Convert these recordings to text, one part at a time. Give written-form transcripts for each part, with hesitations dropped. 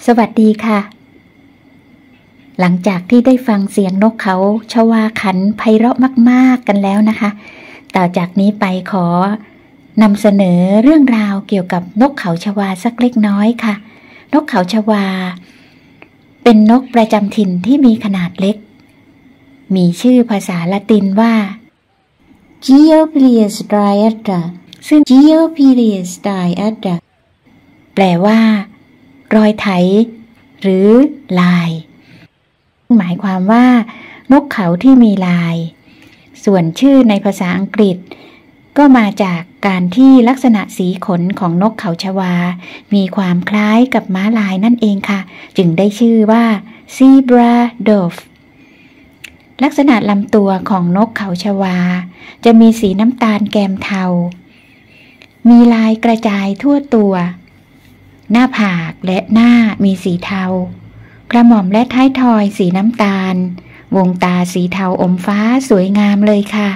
สวัสดีค่ะหลังจากที่ได้ฟังเสียงนกเขาชวาขันไพเราะมากๆกันแล้วนะคะต่อจากนี้ไปขอนำเสนอเรื่องราวเกี่ยวกับนกเขาชวาสักเล็กน้อยค่ะนกเขาชวาเป็นนกประจำถิ่นที่มีขนาดเล็กมีชื่อภาษาละตินว่า Geopilius striata ซึ่ง Geopilius striata แปลว่ารอยไถหรือลายหมายความว่านกเขาที่มีลายส่วนชื่อในภาษาอังกฤษก็มาจากการที่ลักษณะสีขนของนกเขาชวามีความคล้ายกับม้าลายนั่นเองค่ะจึงได้ชื่อว่า Zebra Dove ลักษณะลำตัวของนกเขาชวาจะมีสีน้ำตาลแกมเทามีลายกระจายทั่วตัวหน้าผากและหน้ามีสีเทากระหม่อมและท้ายทอยสีน้ำตาลวงตาสีเทาอมฟ้าสวยงามเลยค่ะ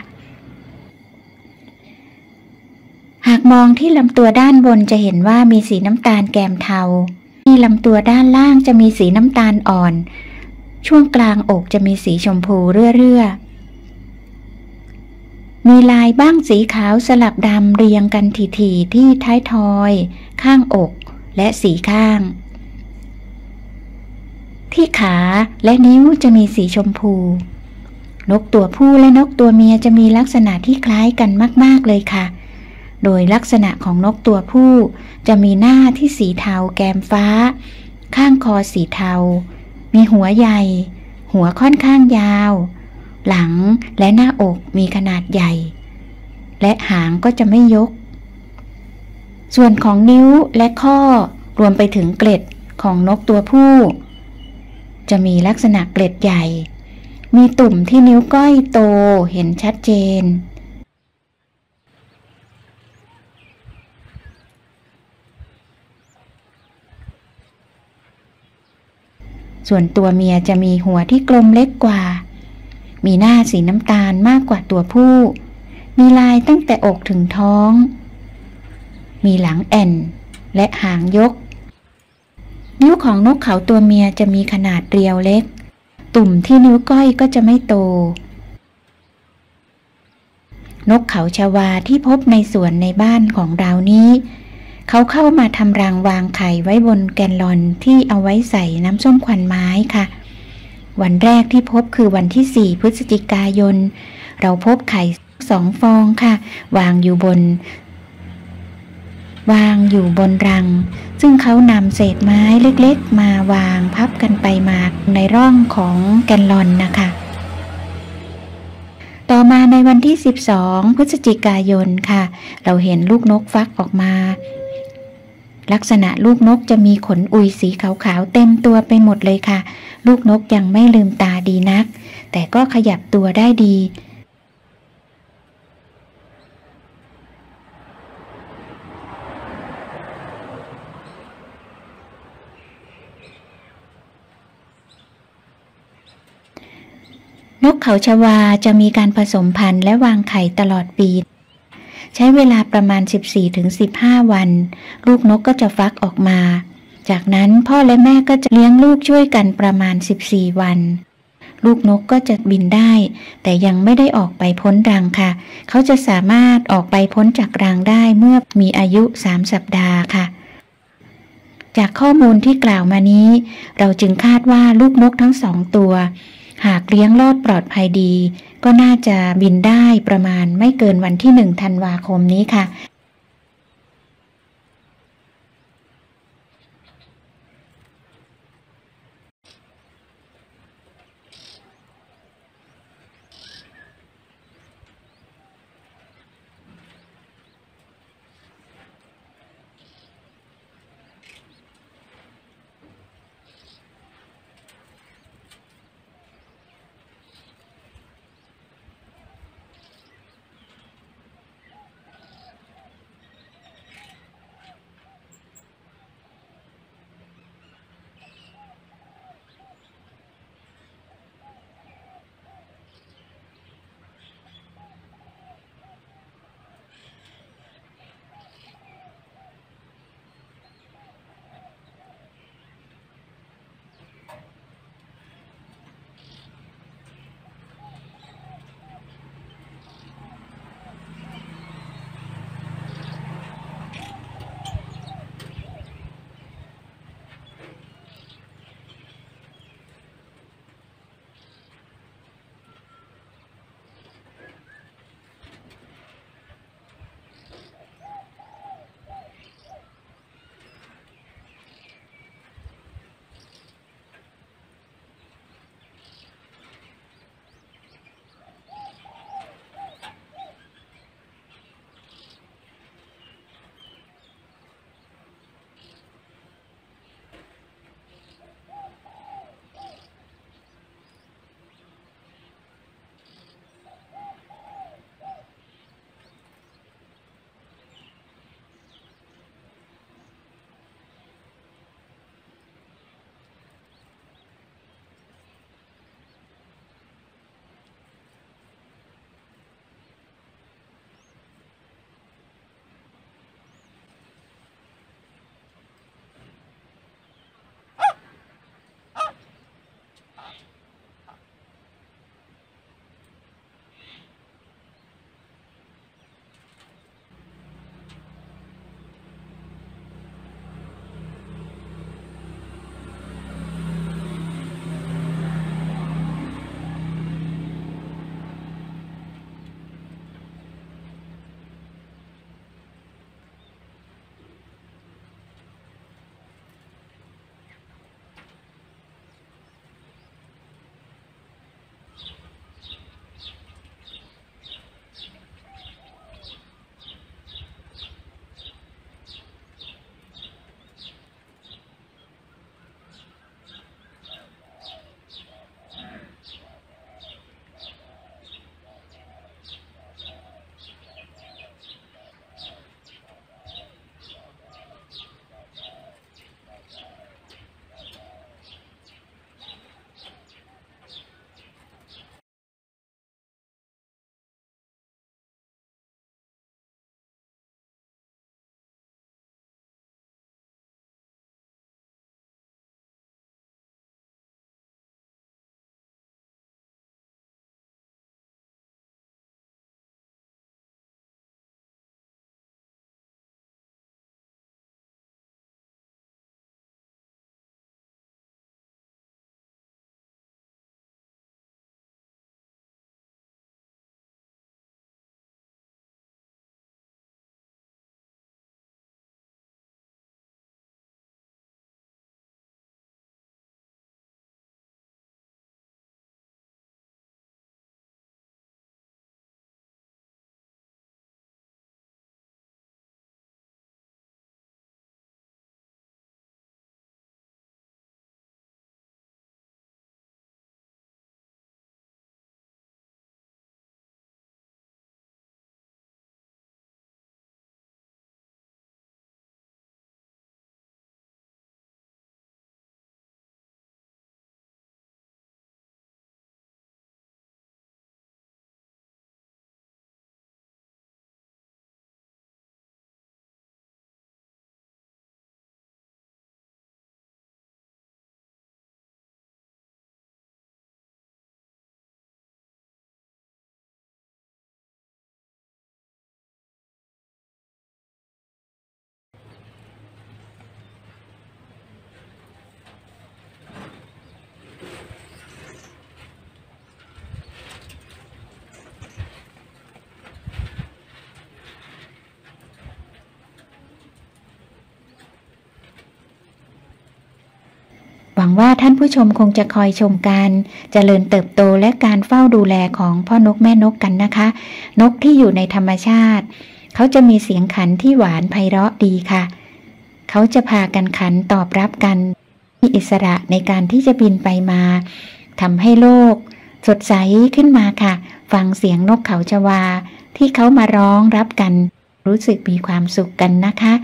หากมองที่ลำตัวด้านบนจะเห็นว่ามีสีน้ำตาลแกมเทาที่ลำตัวด้านล่างจะมีสีน้ำตาลอ่อนช่วงกลางอกจะมีสีชมพูเรื่อๆมีลายบ้างสีขาวสลับดำเรียงกันถี่ๆที่ท้ายทอยข้างอกและสีข้างที่ขาและนิ้วจะมีสีชมพูนกตัวผู้และนกตัวเมียจะมีลักษณะที่คล้ายกันมากๆเลยค่ะโดยลักษณะของนกตัวผู้จะมีหน้าที่สีเทาแกมฟ้าข้างคอสีเทามีหัวใหญ่หัวค่อนข้างยาวหลังและหน้าอกมีขนาดใหญ่และหางก็จะไม่ยกส่วนของนิ้วและข้อรวมไปถึงเกล็ดของนกตัวผู้จะมีลักษณะเกล็ดใหญ่มีตุ่มที่นิ้วก้อยโตเห็นชัดเจนส่วนตัวเมียจะมีหัวที่กลมเล็กกว่ามีหน้าสีน้ำตาลมากกว่าตัวผู้มีลายตั้งแต่อกถึงท้องมีหลังแอ่นและหางยกนิ้วของนกเขาตัวเมียจะมีขนาดเรียวเล็กตุ่มที่นิ้วก้อยก็จะไม่โตนกเขาชวาที่พบในสวนในบ้านของเรานี้เขาเข้ามาทำรังวางไข่ไว้บนแกนลอนที่เอาไว้ใส่น้ำส้มควันไม้ค่ะวันแรกที่พบคือวันที่4 พฤศจิกายนเราพบไข่2 ฟองค่ะวางอยู่บนรังซึ่งเขานำเศษไม้เล็กๆมาวางพับกันไปมาในร่องของแกนลอนนะคะต่อมาในวันที่12 พฤศจิกายนค่ะเราเห็นลูกนกฟักออกมาลักษณะลูกนกจะมีขนอุยสีขาวๆเต็มตัวไปหมดเลยค่ะลูกนกยังไม่ลืมตาดีนักแต่ก็ขยับตัวได้ดีนกเขาชวาจะมีการผสมพันธุ์และวางไข่ตลอดปีใช้เวลาประมาณ 14-15 วันลูกนกก็จะฟักออกมาจากนั้นพ่อและแม่ก็จะเลี้ยงลูกช่วยกันประมาณ14 วันลูกนกก็จะบินได้แต่ยังไม่ได้ออกไปพ้นรังค่ะเขาจะสามารถออกไปพ้นจากรังได้เมื่อมีอายุ3 สัปดาห์ค่ะจากข้อมูลที่กล่าวมานี้เราจึงคาดว่าลูกนกทั้ง2 ตัวหากเลี้ยงรอดปลอดภัยดีก็น่าจะบินได้ประมาณไม่เกินวันที่1 ธันวาคมนี้ค่ะว่าท่านผู้ชมคงจะคอยชมการเจริญเติบโตและการเฝ้าดูแลของพ่อนกแม่นกกันนะคะ นกที่อยู่ในธรรมชาติเขาจะมีเสียงขันที่หวานไพเราะดีค่ะเขาจะพากันขันตอบรับกันมีอิสระในการที่จะบินไปมาทำให้โลกสดใสขึ้นมาค่ะฟังเสียงนกเขาชวาที่เขามาร้องรับกันรู้สึกมีความสุขกันนะคะ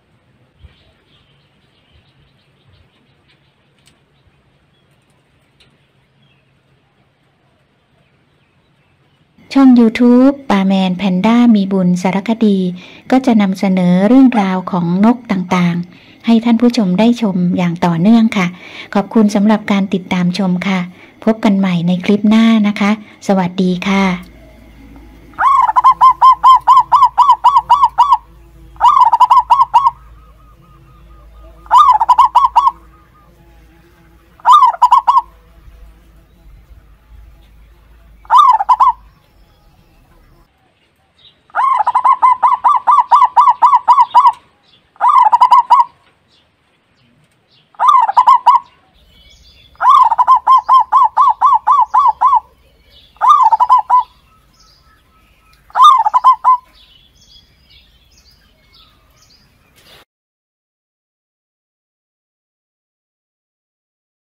ช่อง YouTube ปาแมนแพนด้ามีบุญสารคดีก็จะนำเสนอเรื่องราวของนกต่างๆให้ท่านผู้ชมได้ชมอย่างต่อเนื่องค่ะขอบคุณสำหรับการติดตามชมค่ะพบกันใหม่ในคลิปหน้านะคะสวัสดีค่ะ